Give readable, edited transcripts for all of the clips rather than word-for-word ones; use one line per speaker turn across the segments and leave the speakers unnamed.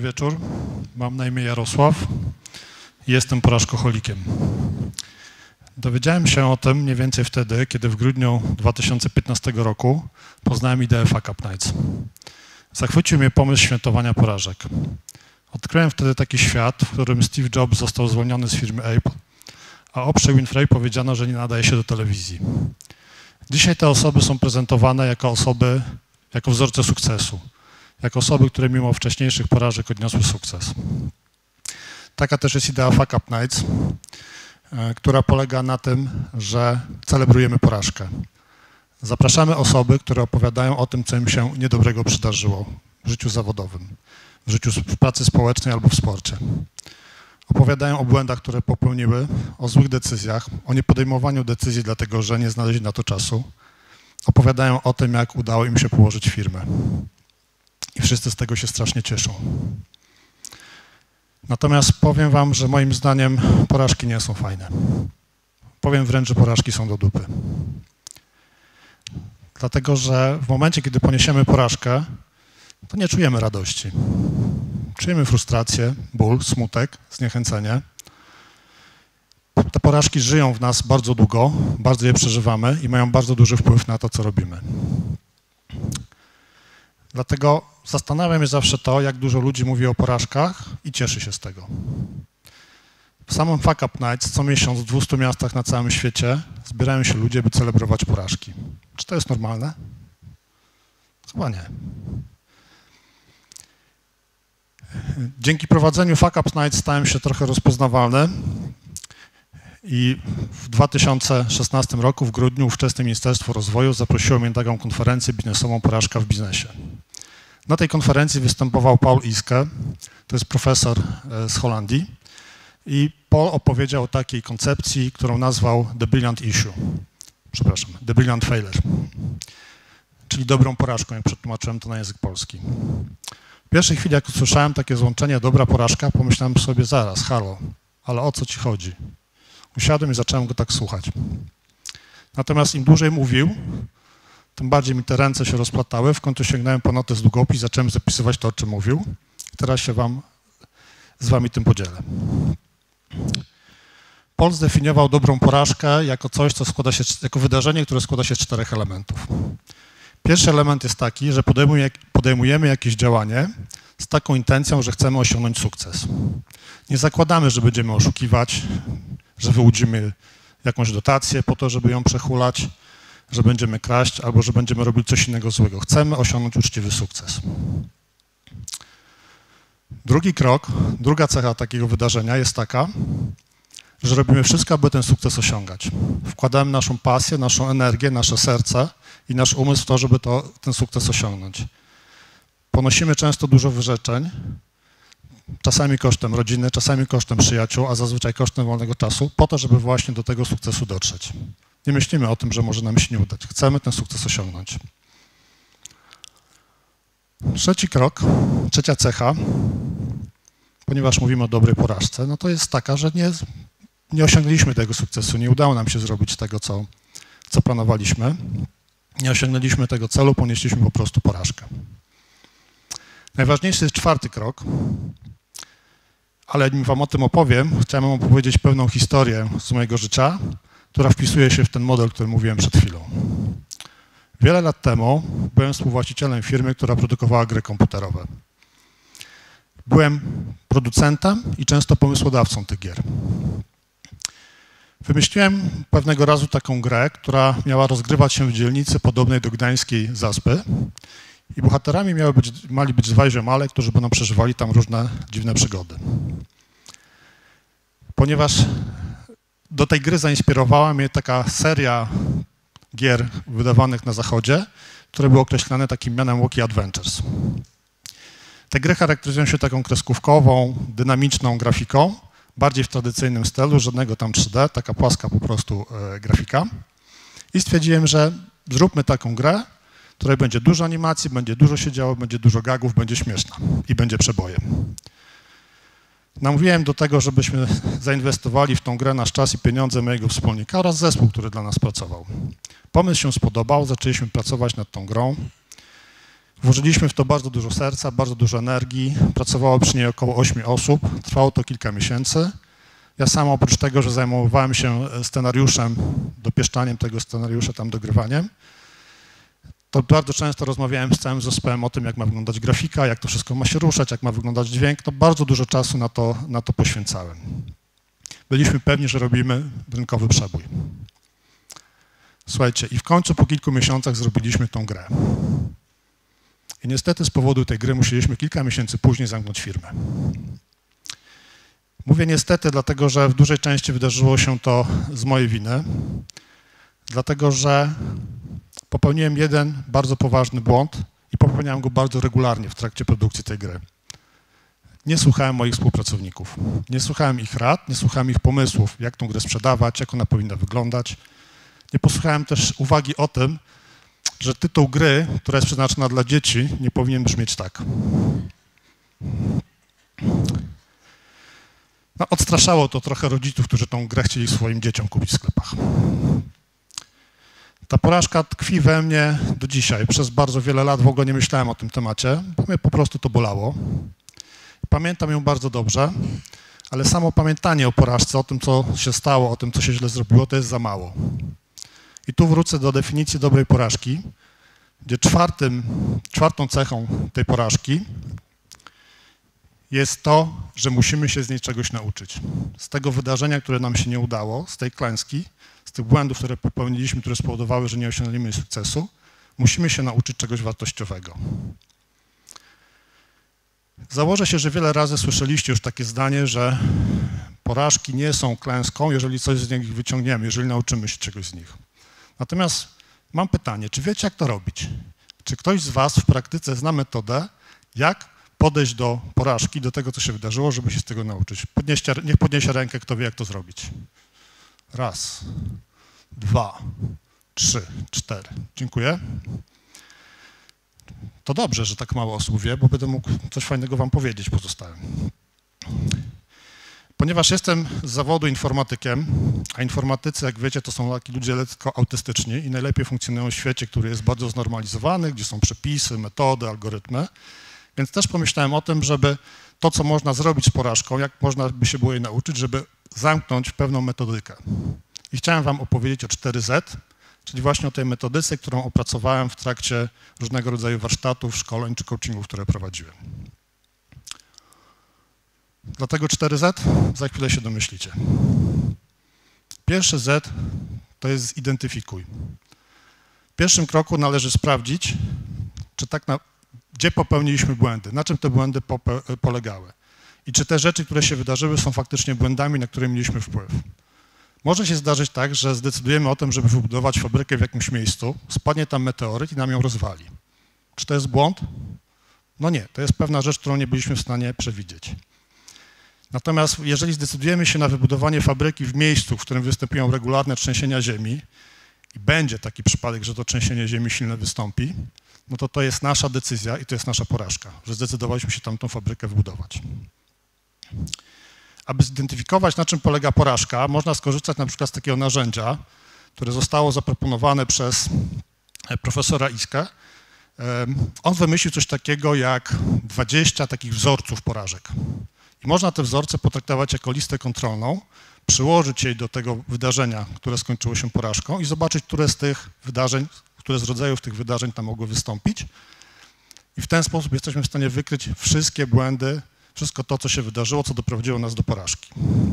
wieczór. Mam na imię Jarosław i jestem porażkoholikiem. Dowiedziałem się o tym mniej więcej wtedy, kiedy w grudniu 2015 roku poznałem ideę Fuck Up Nights. Zachwycił mnie pomysł świętowania porażek. Odkryłem wtedy taki świat, w którym Steve Jobs został zwolniony z firmy Apple, a Oprze Winfrey powiedziano, że nie nadaje się do telewizji. Dzisiaj te osoby są prezentowane jako wzorce sukcesu, jako osoby, które mimo wcześniejszych porażek odniosły sukces. Taka też jest idea Fuck Up Nights, która polega na tym, że celebrujemy porażkę. Zapraszamy osoby, które opowiadają o tym, co im się niedobrego przydarzyło w życiu zawodowym, w pracy społecznej albo w sporcie. Opowiadają o błędach, które popełniły, o złych decyzjach, o niepodejmowaniu decyzji dlatego, że nie znaleźli na to czasu. Opowiadają o tym, jak udało im się położyć firmę. I wszyscy z tego się strasznie cieszą. Natomiast powiem wam, że moim zdaniem porażki nie są fajne. Powiem wręcz, że porażki są do dupy. Dlatego, że w momencie, kiedy poniesiemy porażkę, to nie czujemy radości. Czujemy frustrację, ból, smutek, zniechęcenie. Te porażki żyją w nas bardzo długo, bardzo je przeżywamy i mają bardzo duży wpływ na to, co robimy. Dlatego zastanawia mnie zawsze to, jak dużo ludzi mówi o porażkach i cieszy się z tego. W samym Fuck Up Nights co miesiąc w 200 miastach na całym świecie zbierają się ludzie, by celebrować porażki. Czy to jest normalne? Chyba nie. Dzięki prowadzeniu Fuck Up Nights stałem się trochę rozpoznawalny i w 2016 roku w grudniu ówczesne Ministerstwo Rozwoju zaprosiło mnie na taką konferencję biznesową Porażka w biznesie. Na tej konferencji występował Paul Iske, to jest profesor z Holandii i Paul opowiedział o takiej koncepcji, którą nazwał The Brilliant Failure, czyli dobrą porażką, jak przetłumaczyłem to na język polski. W pierwszej chwili, jak usłyszałem takie złączenie dobra porażka, pomyślałem sobie zaraz, halo, ale o co ci chodzi? Usiadłem i zacząłem go tak słuchać. Natomiast im dłużej mówił, tym bardziej mi te ręce się rozplatały, w końcu sięgnąłem po notes długopis i zacząłem zapisywać to, o czym mówił. Teraz się z wami tym podzielę. Paul zdefiniował dobrą porażkę jako coś, jako wydarzenie, które składa się z 4 elementów. Pierwszy element jest taki, że podejmujemy jakieś działanie z taką intencją, że chcemy osiągnąć sukces. Nie zakładamy, że będziemy oszukiwać, że wyłudzimy jakąś dotację po to, żeby ją przehulać, że będziemy kraść albo że będziemy robić coś innego złego. Chcemy osiągnąć uczciwy sukces. Drugi krok, druga cecha takiego wydarzenia jest taka, że robimy wszystko, aby ten sukces osiągać. Wkładamy naszą pasję, naszą energię, nasze serce i nasz umysł w to, żeby ten sukces osiągnąć. Ponosimy często dużo wyrzeczeń, czasami kosztem rodziny, czasami kosztem przyjaciół, a zazwyczaj kosztem wolnego czasu, po to, żeby właśnie do tego sukcesu dotrzeć. Nie myślimy o tym, że może nam się nie udać. Chcemy ten sukces osiągnąć. Trzeci krok, trzecia cecha, ponieważ mówimy o dobrej porażce, no to jest taka, że nie osiągnęliśmy tego sukcesu, nie udało nam się zrobić tego, co planowaliśmy. Nie osiągnęliśmy tego celu, ponieśliśmy po prostu porażkę. Najważniejszy jest 4. krok, ale nim wam o tym opowiem, chciałem wam opowiedzieć pewną historię z mojego życia, która wpisuje się w ten model, o którym mówiłem przed chwilą. Wiele lat temu byłem współwłaścicielem firmy, która produkowała gry komputerowe. Byłem producentem i często pomysłodawcą tych gier. Wymyśliłem pewnego razu taką grę, która miała rozgrywać się w dzielnicy podobnej do gdańskiej Zaspy i bohaterami mali być 2 ziomale, którzy będą przeżywali tam różne dziwne przygody. Ponieważ do tej gry zainspirowała mnie taka seria gier wydawanych na zachodzie, które były określane takim mianem Walkie Adventures. Te gry charakteryzują się taką kreskówkową, dynamiczną grafiką, bardziej w tradycyjnym stylu, żadnego tam 3D, taka płaska po prostu grafika. I stwierdziłem, że zróbmy taką grę, w której będzie dużo animacji, będzie dużo się działo, będzie dużo gagów, będzie śmieszna i będzie przebojem. Namówiłem do tego, żebyśmy zainwestowali w tą grę nasz czas i pieniądze mojego wspólnika oraz zespół, który dla nas pracował. Pomysł się spodobał, zaczęliśmy pracować nad tą grą. Włożyliśmy w to bardzo dużo serca, bardzo dużo energii, pracowało przy niej około 8 osób, trwało to kilka miesięcy. Ja sam oprócz tego, że zajmowałem się scenariuszem, dopieszczaniem tego scenariusza, tam dogrywaniem, to bardzo często rozmawiałem z całym zespołem o tym, jak ma wyglądać grafika, jak to wszystko ma się ruszać, jak ma wyglądać dźwięk. To bardzo dużo czasu na to poświęcałem. Byliśmy pewni, że robimy rynkowy przebój. Słuchajcie, i w końcu po kilku miesiącach zrobiliśmy tą grę. I niestety z powodu tej gry musieliśmy kilka miesięcy później zamknąć firmę. Mówię niestety, dlatego że w dużej części wydarzyło się to z mojej winy, dlatego że popełniłem jeden bardzo poważny błąd i popełniałem go bardzo regularnie w trakcie produkcji tej gry. Nie słuchałem moich współpracowników, nie słuchałem ich rad, nie słuchałem ich pomysłów, jak tą grę sprzedawać, jak ona powinna wyglądać. Nie posłuchałem też uwagi o tym, że tytuł gry, która jest przeznaczona dla dzieci, nie powinien brzmieć tak. No, odstraszało to trochę rodziców, którzy tą grę chcieli swoim dzieciom kupić w sklepach. Ta porażka tkwi we mnie do dzisiaj. Przez bardzo wiele lat w ogóle nie myślałem o tym temacie, bo mnie po prostu to bolało. Pamiętam ją bardzo dobrze, ale samo pamiętanie o porażce, o tym, co się stało, o tym, co się źle zrobiło, to jest za mało. I tu wrócę do definicji dobrej porażki, gdzie czwartą cechą tej porażki jest to, że musimy się z niej czegoś nauczyć. Z tego wydarzenia, które nam się nie udało, z tej klęski, z tych błędów, które popełniliśmy, które spowodowały, że nie osiągnęliśmy sukcesu, musimy się nauczyć czegoś wartościowego. Założę się, że wiele razy słyszeliście już takie zdanie, że porażki nie są klęską, jeżeli coś z nich wyciągniemy, jeżeli nauczymy się czegoś z nich. Natomiast mam pytanie, czy wiecie, jak to robić? Czy ktoś z was w praktyce zna metodę, jak podejść do porażki, do tego, co się wydarzyło, żeby się z tego nauczyć? Niech podniesie rękę, kto wie, jak to zrobić. 1, 2, 3, 4. Dziękuję. To dobrze, że tak mało osób wie, bo będę mógł coś fajnego wam powiedzieć pozostałym. Ponieważ jestem z zawodu informatykiem, a informatycy, jak wiecie, to są taki ludzie lekko autystyczni i najlepiej funkcjonują w świecie, który jest bardzo znormalizowany, gdzie są przepisy, metody, algorytmy, więc też pomyślałem o tym, żeby to, co można zrobić z porażką, jak można by się było jej nauczyć, żeby zamknąć w pewną metodykę. I chciałem wam opowiedzieć o 4Z, czyli właśnie o tej metodyce, którą opracowałem w trakcie różnego rodzaju warsztatów, szkoleń czy coachingów, które prowadziłem. Dlatego 4Z, za chwilę się domyślicie. Pierwszy Z to jest zidentyfikuj. W pierwszym kroku należy sprawdzić, czy gdzie popełniliśmy błędy, na czym te błędy polegały i czy te rzeczy, które się wydarzyły, są faktycznie błędami, na które mieliśmy wpływ. Może się zdarzyć tak, że zdecydujemy o tym, żeby wybudować fabrykę w jakimś miejscu, spadnie tam meteoryt i nam ją rozwali. Czy to jest błąd? No nie, to jest pewna rzecz, którą nie byliśmy w stanie przewidzieć. Natomiast jeżeli zdecydujemy się na wybudowanie fabryki w miejscu, w którym występują regularne trzęsienia ziemi i będzie taki przypadek, że to trzęsienie ziemi silne wystąpi, no to jest nasza decyzja i to jest nasza porażka, że zdecydowaliśmy się tam tą fabrykę wybudować. Aby zidentyfikować, na czym polega porażka, można skorzystać na przykład z takiego narzędzia, które zostało zaproponowane przez profesora Iskę. On wymyślił coś takiego jak 20 takich wzorców porażek. I można te wzorce potraktować jako listę kontrolną, przyłożyć jej do tego wydarzenia, które skończyło się porażką i zobaczyć, które z tych wydarzeń, które z rodzajów tych wydarzeń tam mogły wystąpić. I w ten sposób jesteśmy w stanie wykryć wszystkie błędy, wszystko to, co się wydarzyło, co doprowadziło nas do porażki.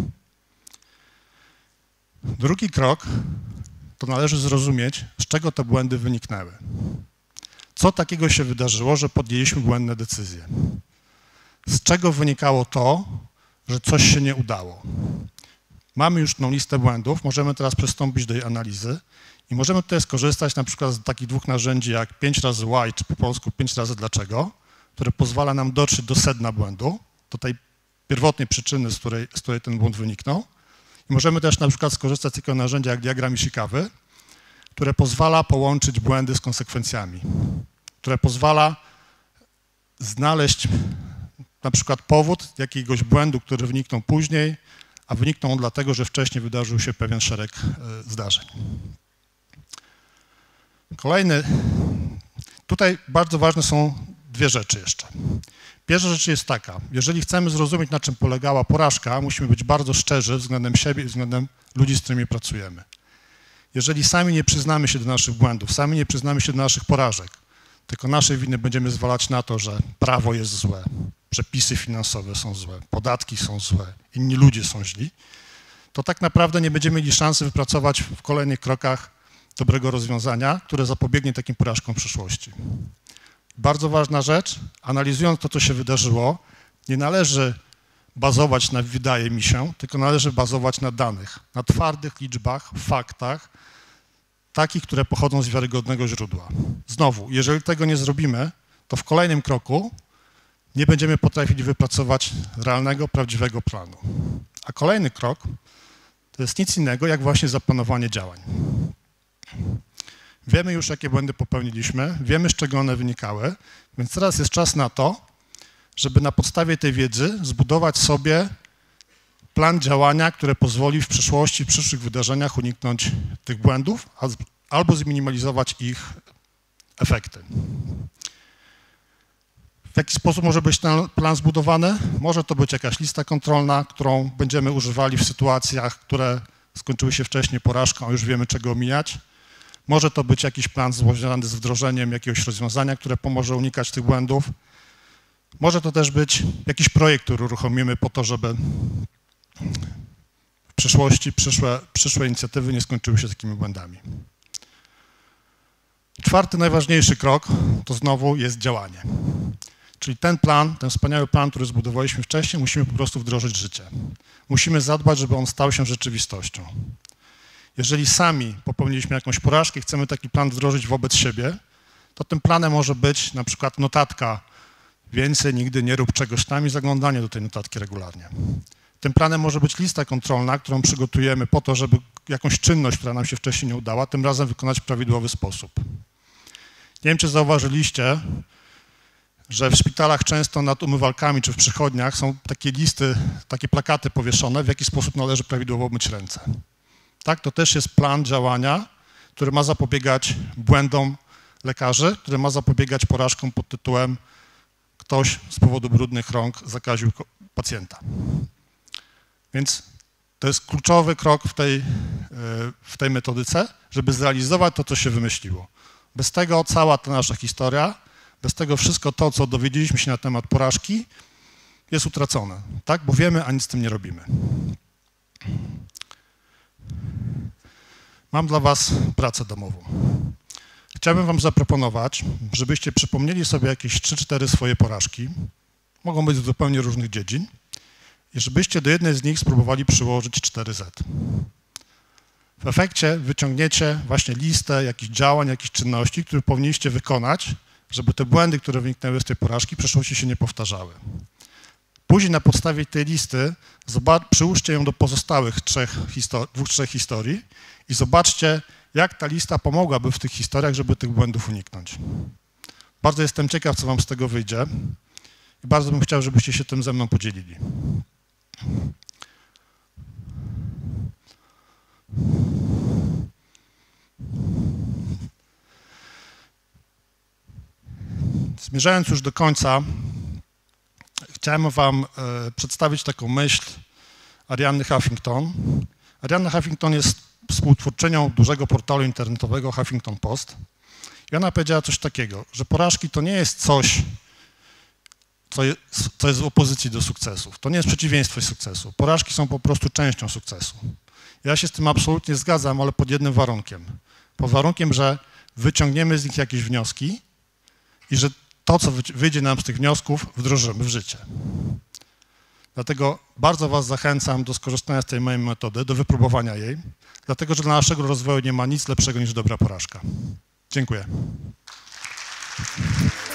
Drugi krok to należy zrozumieć, z czego te błędy wyniknęły. Co takiego się wydarzyło, że podjęliśmy błędne decyzje? Z czego wynikało to, że coś się nie udało? Mamy już tą listę błędów, możemy teraz przystąpić do jej analizy i możemy tutaj skorzystać na przykład z takich dwóch narzędzi jak 5 razy why, czy po polsku 5 razy dlaczego, które pozwala nam dotrzeć do sedna błędu, do tej pierwotnej przyczyny, z której ten błąd wyniknął. I możemy też na przykład skorzystać z takiego narzędzia jak diagram Ishikawy, które pozwala połączyć błędy z konsekwencjami, które pozwala znaleźć na przykład powód jakiegoś błędu, który wyniknął później, a wyniknął on dlatego, że wcześniej wydarzył się pewien szereg zdarzeń. Tutaj bardzo ważne są dwie rzeczy jeszcze. Pierwsza rzecz jest taka, jeżeli chcemy zrozumieć, na czym polegała porażka, musimy być bardzo szczerzy względem siebie i względem ludzi, z którymi pracujemy. Jeżeli sami nie przyznamy się do naszych błędów, sami nie przyznamy się do naszych porażek, tylko naszej winy będziemy zwalać na to, że prawo jest złe, przepisy finansowe są złe, podatki są złe, inni ludzie są źli, to tak naprawdę nie będziemy mieli szansy wypracować w kolejnych krokach dobrego rozwiązania, które zapobiegnie takim porażkom w przyszłości. Bardzo ważna rzecz, analizując to, co się wydarzyło, nie należy bazować na wydaje mi się, tylko należy bazować na danych, na twardych liczbach, faktach, takich, które pochodzą z wiarygodnego źródła. Znowu, jeżeli tego nie zrobimy, to w kolejnym kroku nie będziemy potrafili wypracować realnego, prawdziwego planu. A kolejny krok to jest nic innego, jak właśnie zaplanowanie działań. Wiemy już, jakie błędy popełniliśmy, wiemy, z czego one wynikały, więc teraz jest czas na to, żeby na podstawie tej wiedzy zbudować sobie plan działania, który pozwoli w przyszłości, w przyszłych wydarzeniach uniknąć tych błędów albo zminimalizować ich efekty. W jaki sposób może być ten plan zbudowany? Może to być jakaś lista kontrolna, którą będziemy używali w sytuacjach, które skończyły się wcześniej porażką, a już wiemy, czego omijać. Może to być jakiś plan związany z wdrożeniem jakiegoś rozwiązania, które pomoże unikać tych błędów. Może to też być jakiś projekt, który uruchomimy po to, żeby w przyszłości przyszłe inicjatywy nie skończyły się takimi błędami. Czwarty, najważniejszy krok to znowu jest działanie. Czyli ten plan, ten wspaniały plan, który zbudowaliśmy wcześniej, musimy po prostu wdrożyć w życie. Musimy zadbać, żeby on stał się rzeczywistością. Jeżeli sami popełniliśmy jakąś porażkę i chcemy taki plan wdrożyć wobec siebie, to tym planem może być na przykład notatka więcej nigdy nie rób czegoś tam i zaglądanie do tej notatki regularnie. Tym planem może być lista kontrolna, którą przygotujemy po to, żeby jakąś czynność, która nam się wcześniej nie udała, tym razem wykonać w prawidłowy sposób. Nie wiem, czy zauważyliście, że w szpitalach często nad umywalkami czy w przychodniach są takie listy, takie plakaty powieszone, w jaki sposób należy prawidłowo myć ręce. Tak, to też jest plan działania, który ma zapobiegać błędom lekarzy, który ma zapobiegać porażkom pod tytułem ktoś z powodu brudnych rąk zakaził pacjenta. Więc to jest kluczowy krok w tej metodyce, żeby zrealizować to, co się wymyśliło. Bez tego cała ta nasza historia, bez tego wszystko to, co dowiedzieliśmy się na temat porażki, jest utracone, tak? Bo wiemy, a nic z tym nie robimy. Mam dla was pracę domową. Chciałbym wam zaproponować, żebyście przypomnieli sobie jakieś 3-4 swoje porażki, mogą być z zupełnie różnych dziedzin, i żebyście do jednej z nich spróbowali przyłożyć 4Z. W efekcie wyciągniecie właśnie listę jakichś działań, jakichś czynności, które powinniście wykonać, żeby te błędy, które wyniknęły z tej porażki, w przyszłości się nie powtarzały. Później na podstawie tej listy przyłóżcie ją do pozostałych 2-3 historii i zobaczcie, jak ta lista pomogłaby w tych historiach, żeby tych błędów uniknąć. Bardzo jestem ciekaw, co wam z tego wyjdzie i bardzo bym chciał, żebyście się tym ze mną podzielili. Zmierzając już do końca, chciałem wam przedstawić taką myśl Arianny Huffington. Arianna Huffington jest współtwórczynią dużego portalu internetowego Huffington Post i ona powiedziała coś takiego, że porażki to nie jest coś, co jest w opozycji do sukcesów. To nie jest przeciwieństwo sukcesu. Porażki są po prostu częścią sukcesu. Ja się z tym absolutnie zgadzam, ale pod jednym warunkiem. Pod warunkiem, że wyciągniemy z nich jakieś wnioski i że to, co wyjdzie nam z tych wniosków, wdrożymy w życie. Dlatego bardzo was zachęcam do skorzystania z tej mojej metody, do wypróbowania jej, dlatego że dla naszego rozwoju nie ma nic lepszego niż dobra porażka. Dziękuję.